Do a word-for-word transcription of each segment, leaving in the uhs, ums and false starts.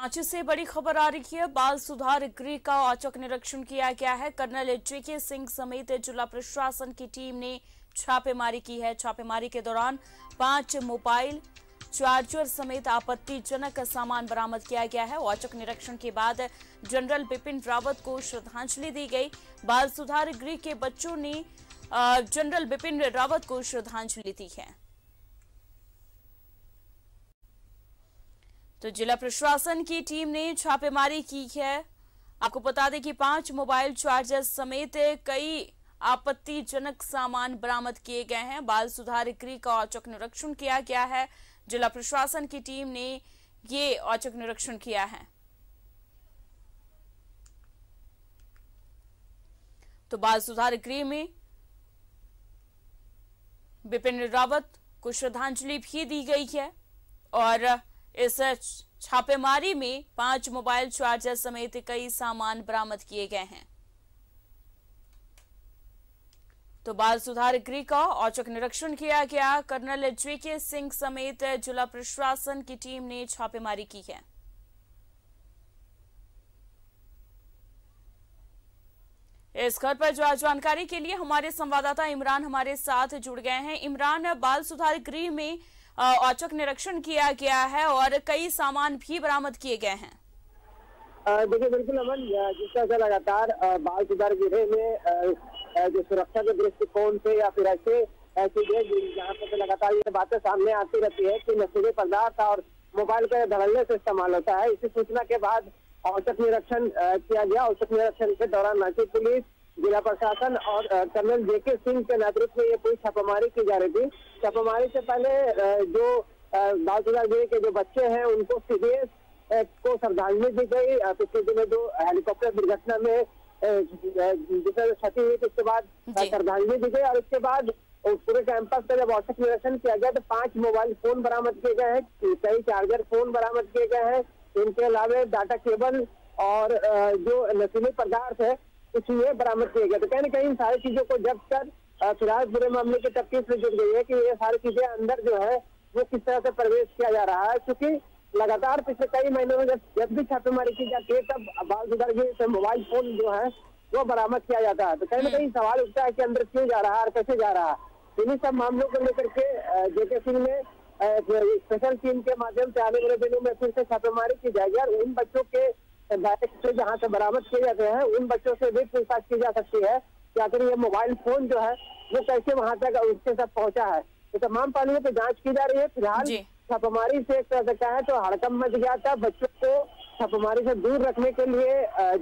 रांची से बड़ी खबर आ रही है। बाल सुधार गृह का औचक निरीक्षण किया गया है। कर्नल जेके सिंह समेत जिला प्रशासन की टीम ने छापेमारी की है। छापेमारी के दौरान पांच मोबाइल, चार्जर समेत आपत्तिजनक सामान बरामद किया गया है। औचक निरीक्षण के बाद जनरल बिपिन रावत को श्रद्धांजलि दी गई। बाल सुधार गृह के बच्चों ने जनरल बिपिन रावत को श्रद्धांजलि दी है। तो जिला प्रशासन की टीम ने छापेमारी की है। आपको बता दें कि पांच मोबाइल चार्जर समेत कई आपत्तिजनक सामान बरामद किए गए हैं। बाल सुधार गृह का औचक निरीक्षण किया गया है। जिला प्रशासन की टीम ने ये औचक निरीक्षण किया है। तो बाल सुधार गृह में बिपिन रावत को श्रद्धांजलि भी दी गई है और इस छापेमारी में पांच मोबाइल चार्जर समेत कई सामान बरामद किए गए हैं। तो बाल सुधार गृह का औचक निरीक्षण किया गया। कर्नल जेके सिंह समेत जिला प्रशासन की टीम ने छापेमारी की है। इस खबर पर जो जानकारी के लिए हमारे संवाददाता इमरान हमारे साथ जुड़ गए हैं। इमरान, बाल सुधार गृह में औचक निरीक्षण किया गया है और कई सामान भी बरामद किए गए हैं। देखिए, बिल्कुल अमन, जिस तरह से लगातार बाल सुधार गृह में जो सुरक्षा के दृष्टिकोण से या फिर ऐसे चीजें जहाँ पर लगातार ये बातें सामने आती रहती है कि नशीले पदार्थ और मोबाइल के धड़ल्ले से इस्तेमाल होता है, इसी सूचना के बाद औचक निरीक्षण किया गया। औचक निरीक्षण के दौरान रांची पुलिस, जिला प्रशासन और कर्नल जेके सिंह के नेतृत्व में ये पूरी छापेमारी की जा रही थी। छापेमारी से पहले जो बाल सुधार गृह के जो बच्चे हैं उनको सीडीएस को श्रद्धांजलि दी गई। पिछले दिनों जो हेलीकॉप्टर दुर्घटना में जिसमें क्षति हुई थी, उसके बाद श्रद्धांजलि दी गई और उसके बाद पूरे कैंपस का जब औचक निरीक्षण किया गया तो पांच मोबाइल फोन बरामद किए गए हैं, कई चार्जर फोन बरामद किए गए हैं। इनके अलावा डाटा केबल और जो नशीले पदार्थ है इसमें बरामद किए गए। तो कहीं ना कहीं इन सारी चीजों को जब्त कर फिलहाल पूरे मामले की तफ्तीश में जुट गई है कि ये सारी चीजें अंदर जो है वो किस तरह से प्रवेश किया जा रहा है, क्योंकि लगातार पिछले कई महीनों में जब जब भी छापेमारी की जाती है तब बाल सुधार गृह से मोबाइल फोन जो है वो बरामद किया जाता है। तो कहीं ना कहीं सवाल उठता है कि अंदर क्यों जा रहा है और कैसे जा रहा है। इन्हीं सब मामलों को लेकर के जेके सिंह ने स्पेशल टीम के माध्यम से आने वाले दिनों में फिर से छापेमारी की जाएगी और उन बच्चों के से जहाँ से बरामद किए जाते हैं उन बच्चों से भी पूछताछ की जा सकती है कि आखिर ये मोबाइल फोन जो है वो कैसे वहां तक उसके साथ पहुंचा है। तो तमाम पहलुओं पर जांच की जा रही है। फिलहाल छापेमारी से एक तरह से कहा है तो हड़कंप मच गया था। बच्चों को छापेमारी से दूर रखने के लिए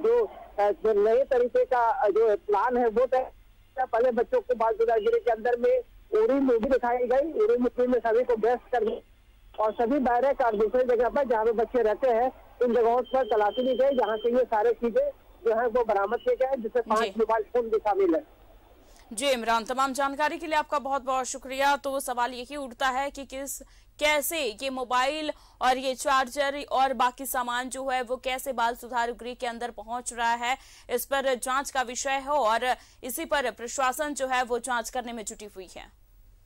जो नए तरीके का जो प्लान है वो तय। पहले बच्चों को बाल सुधार गृह के अंदर में उड़ी मूवी दिखाई गई। उड़ी मूवी में सभी को व्यस्त कर दिया और सभी बैरक और दूसरी जगह पर जहाँ पे बच्चे रहते हैं इन जगहों पर तलाशी ली गई, जहाँ से ये सारे चीजें जो है वो बरामद किए गए, जिसमें पांच मोबाइल फोन भी शामिल है। जी इमरान, तमाम जानकारी के लिए आपका बहुत बहुत शुक्रिया। तो सवाल यही उठता है कि किस कैसे ये मोबाइल और ये चार्जर और बाकी सामान जो है वो कैसे बाल सुधार गृह के अंदर पहुंच रहा है, इस पर जांच का विषय है और इसी पर प्रशासन जो है वो जांच करने में जुटी हुई है।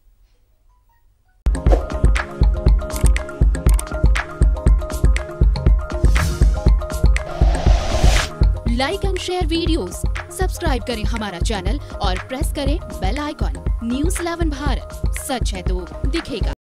Like and share videos, subscribe करें हमारा चैनल और प्रेस करें bell icon. News eleven Bharat, सच है तो दिखेगा।